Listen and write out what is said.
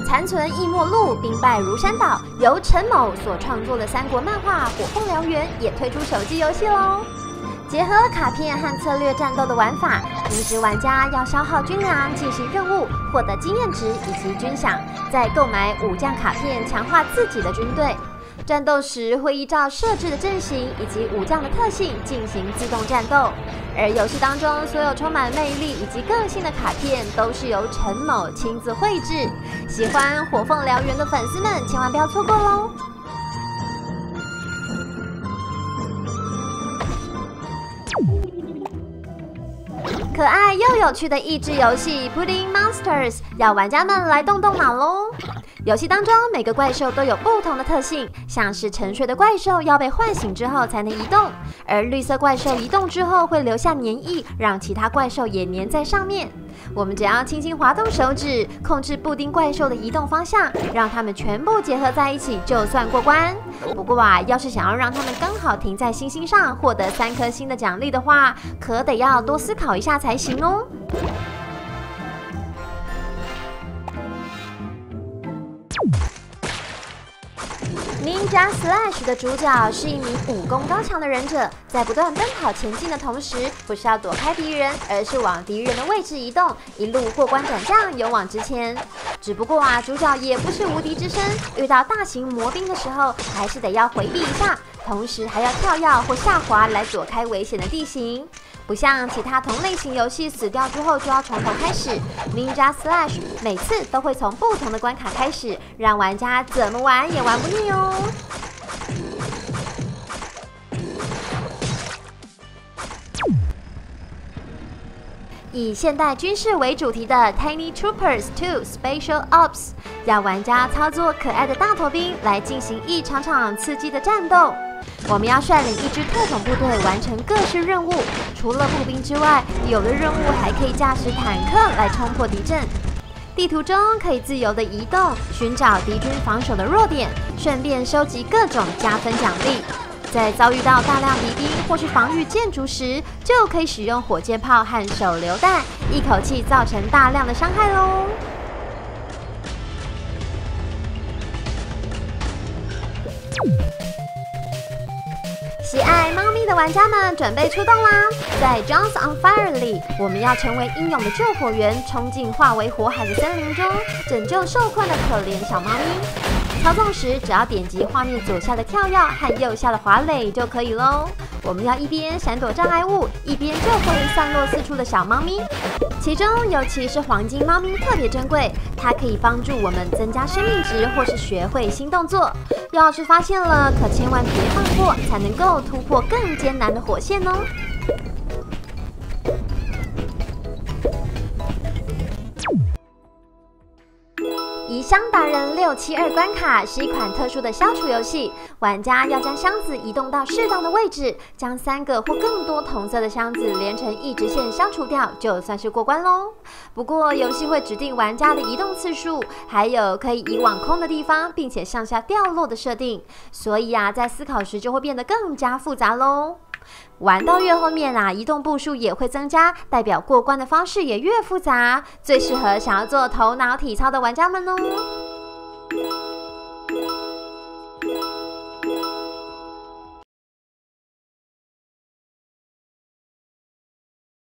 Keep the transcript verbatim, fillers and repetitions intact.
残存易陌路，兵败如山倒，由陈某所创作的三国漫画《火凤燎原》也推出手机游戏喽。结合卡片和策略战斗的玩法，平时玩家要消耗军粮进行任务，获得经验值以及军饷，再购买武将卡片强化自己的军队。战斗时会依照设置的阵型以及武将的特性进行自动战斗，而游戏当中所有充满魅力以及个性的卡片都是由陈某亲自绘制。喜欢《火凤燎原》的粉丝们千万不要错过喽！可爱又有趣的益智游戏 Pudding Monsters 要玩家们来动动脑喽！游戏当中每个怪兽都有不同的特性，像是沉睡的怪兽要被唤醒之后才能移动，而绿色怪兽移动之后会留下粘液，让其他怪兽也粘在上面。我们只要轻轻滑动手指，控制布丁怪兽的移动方向，让它们全部结合在一起，就算过关。不过啊，要是想要让它们刚好停在星星上，获得三颗星的奖励的话，可得要多思考一下才行哦。Ninja Slash 的主角是一名武功高强的忍者，在不断奔跑前进的同时，不是要躲开敌人，而是往敌人的位置移动，一路过关斩将，勇往直前。只不过啊，主角也不是无敌之身，遇到大型魔兵的时候，还是得要回避一下，同时还要跳跃或下滑来躲开危险的地形。不像其他同类型游戏死掉之后就要从头开始 ，Ninja Slash 每次都会从不同的关卡开始，让玩家怎么玩也玩不腻哦。以现代军事为主题的 Tiny Troopers 二 Special Ops 要玩家操作可爱的大头兵来进行一场场刺激的战斗。我们要率领一支特种部队完成各式任务，除了步兵之外，有的任务还可以驾驶坦克来冲破敌阵。地图中可以自由的移动，寻找敌军防守的弱点，顺便收集各种加分奖励。在遭遇到大量敌兵或是防御建筑时，就可以使用火箭炮和手榴弹，一口气造成大量的伤害喽。喜爱猫咪的玩家们准备出动啦！在 Jones on Fire 里，我们要成为英勇的救火员，冲进化为火海的森林中，拯救受困的可怜小猫咪。操纵时，只要点击画面左下的跳跃和右下的滑垒就可以喽。我们要一边闪躲障碍物，一边救回散落四处的小猫咪。其中，尤其是黄金猫咪特别珍贵，它可以帮助我们增加生命值，或是学会新动作。要是发现了，可千万别放过，才能够突破更艰难的火线哦。移箱达人六七二关卡是一款特殊的消除游戏，玩家要将箱子移动到适当的位置，将三个或更多同色的箱子连成一直线消除掉，就算是过关喽。不过游戏会指定玩家的移动次数，还有可以移往空的地方，并且向下掉落的设定，所以啊，在思考时就会变得更加复杂喽。玩到越后面啊，移动步数也会增加，代表过关的方式也越复杂，最适合想要做头脑体操的玩家们哦。